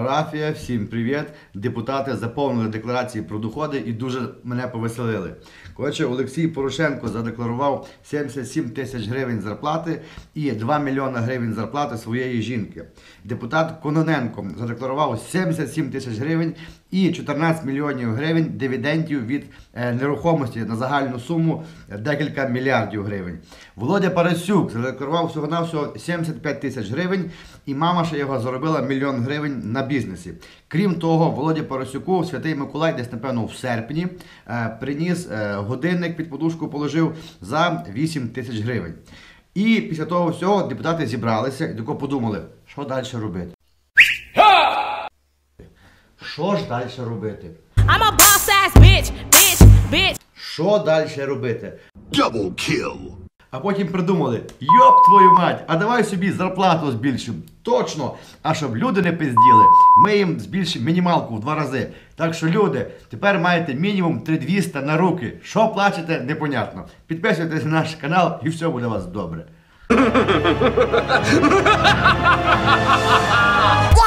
Парафія, всім привіт! Депутати заповнили декларації про доходи і дуже мене повеселили. Коротше, Олексій Порошенко задекларував 77 тисяч гривень зарплати і 2 мільйони гривень зарплати своєї жінки. Депутат Кононенко задекларував 77 тисяч гривень і 14 мільйонів гривень дивідендів від нерухомості на загальну суму декілька мільярдів гривень. Володя Парасюк задекларував всього-навсього 75 тисяч гривень і мама ще його заробила 1 мільйон гривень на бізнесі. Крім того, Володі Парасюку Святий Миколай десь, напевно, в серпні приніс годинник, під подушку положив за 8 тисяч гривень. І після того всього депутати зібралися і тако подумали, що далі робити. Що ж далі робити? I'm a boss ass bitch, bitch, bitch. Що далі робити? Double kill. А потім придумали, йоп твою мать, а давай собі зарплату збільшимо. Точно, а щоб люди не пизділи, ми їм збільшимо мінімалку в 2 рази. Так що, люди, тепер маєте мінімум 3200 на руки. Що плачете, непонятно. Підписуйтесь на наш канал і все буде у вас добре.